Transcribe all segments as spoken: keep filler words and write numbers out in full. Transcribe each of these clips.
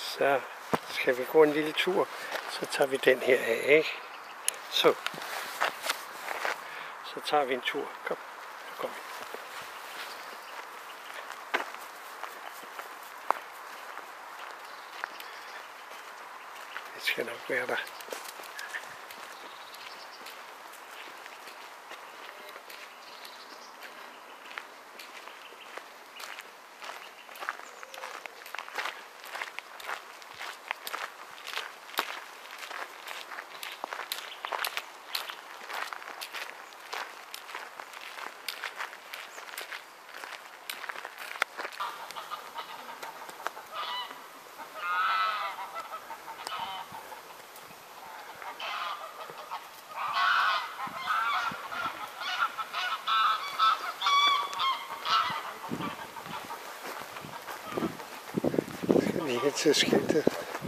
Så skal vi gå en lille tur, så tager vi den her af, ikke? Så. Så tager vi en tur. Kom, nu kom vi. Det skal nok være der. Ikke til skiltet.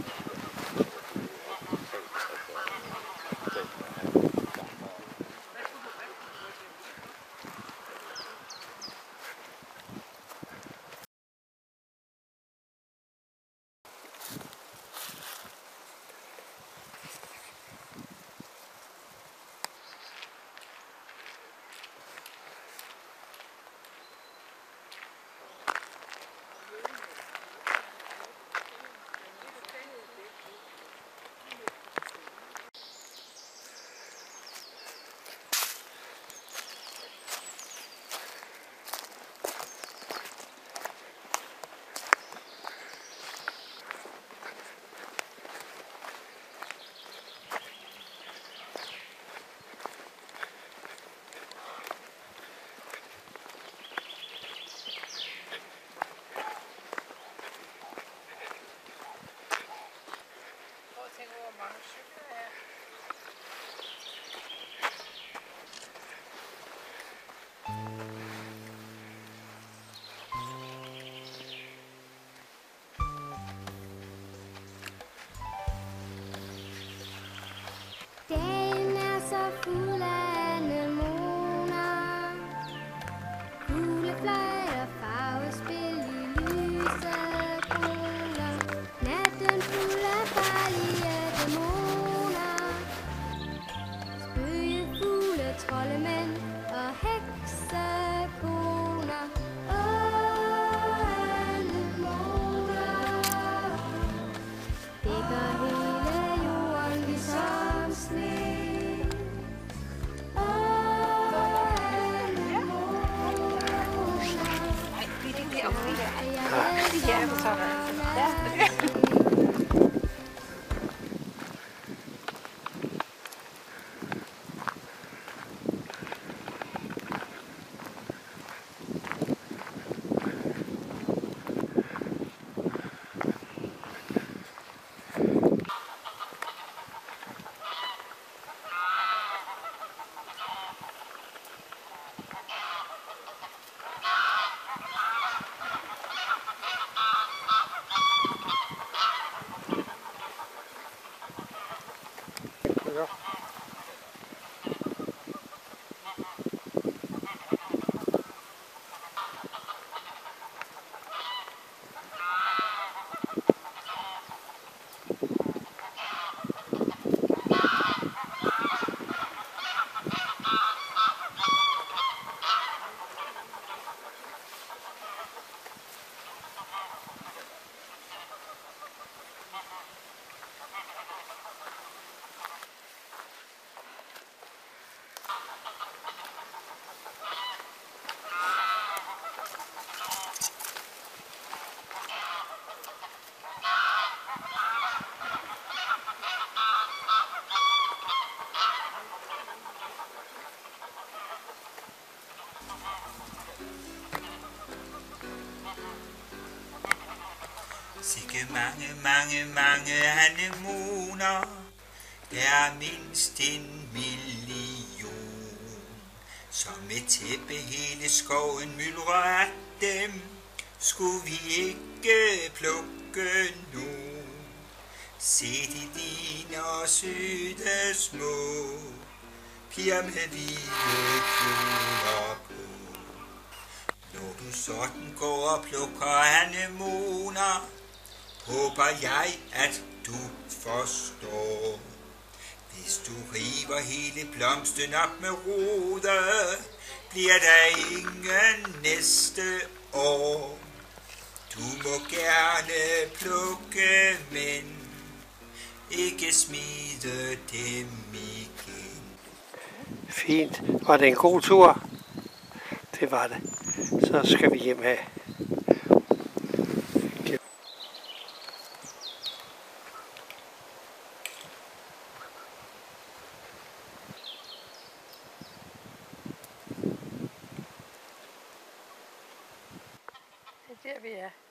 Dagen er så fuld af anemoner, kuglefløjter, farvespil i lyse kroner, natten fuld af farlige dæmoner, spøgefugle, troldemænd og heksekoner. Åh, anemoner, det gør hele jorden ligesom sne. Sikke mange, mange, mange anemoner, der er mindst en million, som med tæppe hele skoven myldrer af dem, skulle vi ikke plukke nu. Se de dine og søde små, piger med hvide kjoler på. Når du sådan går og plukker anemoner, håber jeg, at du forstår. Hvis du river hele blomsten op med rode, bliver der ingen næste år. Du må gerne plukke, men ikke smide dem igen. Fint. Var det en god tur? Det var det. Så skal vi hjem af. Det er der, vi er.